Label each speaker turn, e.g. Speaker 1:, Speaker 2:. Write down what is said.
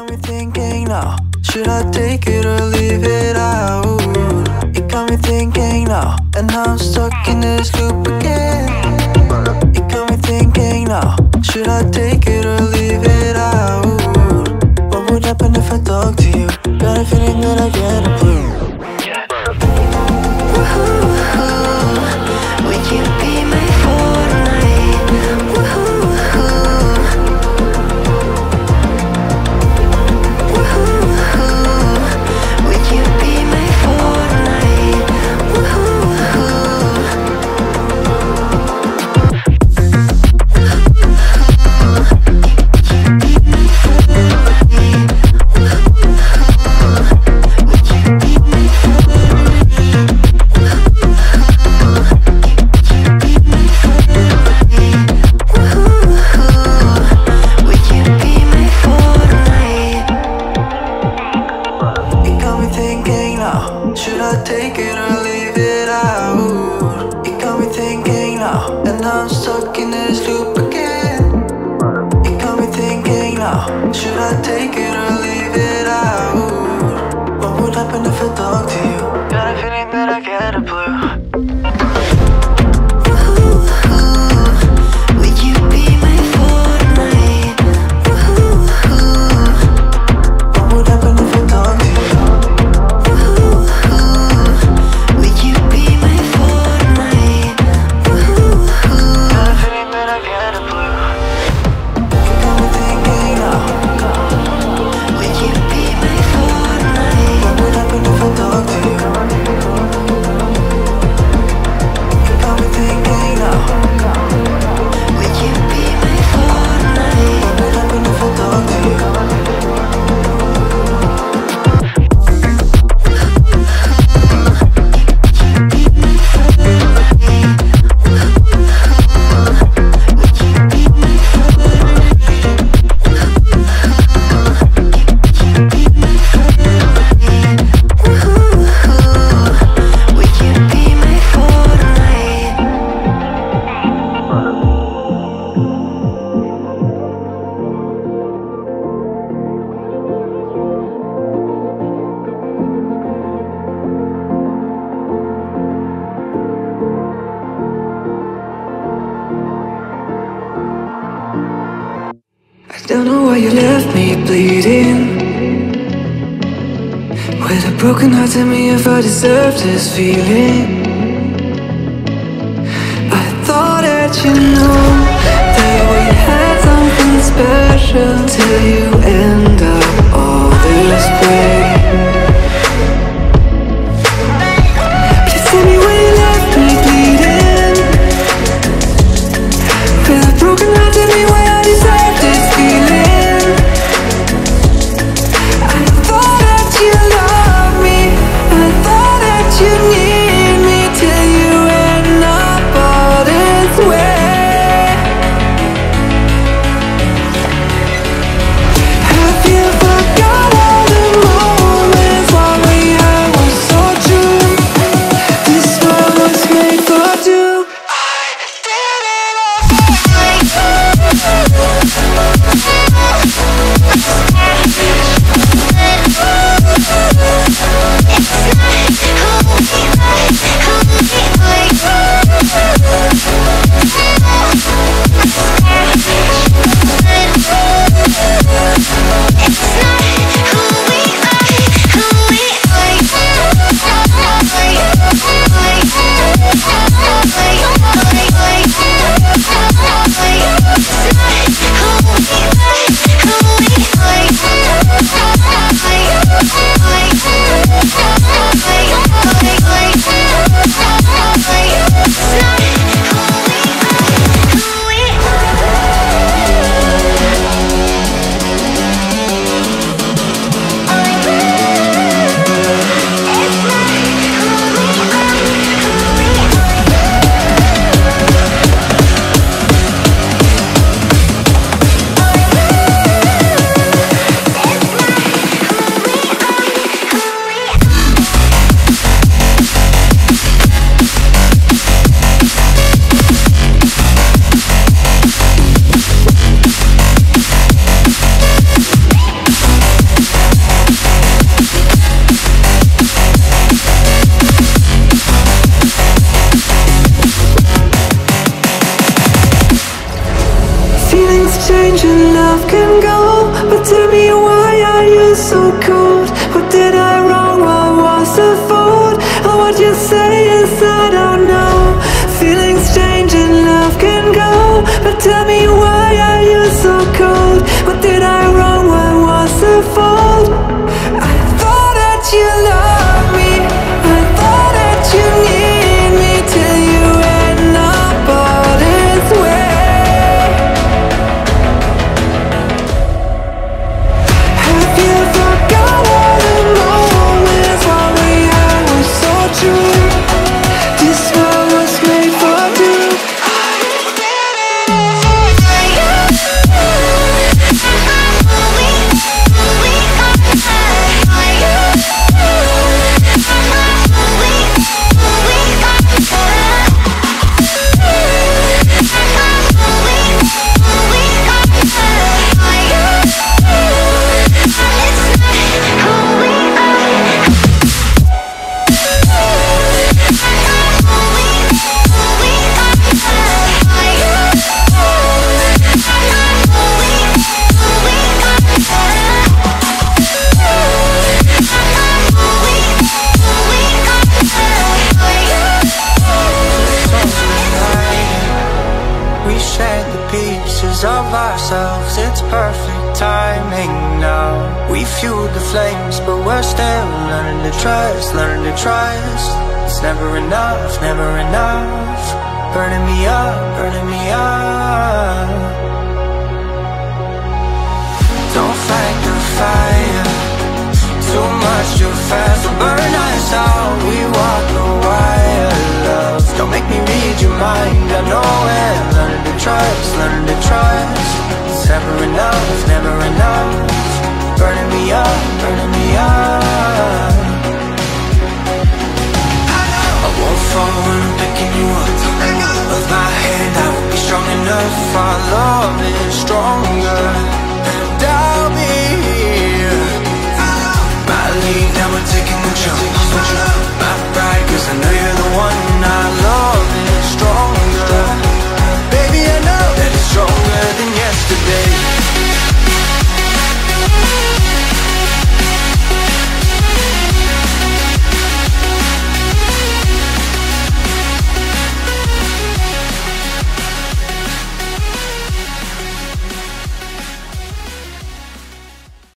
Speaker 1: got me thinking now, should I take it or leave it out? It got me thinking now, and now I'm stuck in this loop again. It got me thinking now, should I take it or leave it out? What would happen if I talk to you? Got a feeling that I get a clue.
Speaker 2: Would you be my Fortnite? Would you be my Fortnite?
Speaker 1: Should I take it or leave it out? It got me thinking now, and now I'm stuck in this loop again. It got me thinking now, should I take it or leave it out? What would happen if I talk to you? Got a feeling that I get a blue.
Speaker 2: Don't know why you left me bleeding. With a broken heart, tell me if I deserve this feeling. I thought that you know that we had something special till you end up all this way. Please tell me why you left me bleeding. With a broken heart, tell me why I deserve this feeling. I thought that you loved me, I thought that you need me, till you end up all this way. Have you forgot all the moments strange and love can go, but tell me, why are you so cold? What did I wrong? What was the fault? Or what you say is I don't know. Feeling strange and love can go, but tell me, why are you so cold? What did I wrong? What was the fault? I thought that you loved me, I thought that you need me, till you end up all this way. Have you forgot all the moments while we had was so true? This world was made for two.
Speaker 1: We shared the pieces of ourselves, it's perfect timing now. We fueled the flames, but we're still learning to trust, learning to trust. It's never enough, never enough. Burning me up, burning me up. Don't fight the fire, too much too fast will burn us out. We walk the wire, love. Don't make me read your mind, I know it. Learning to trust, learning to trust. It's never enough, never enough. Burning me up, burning me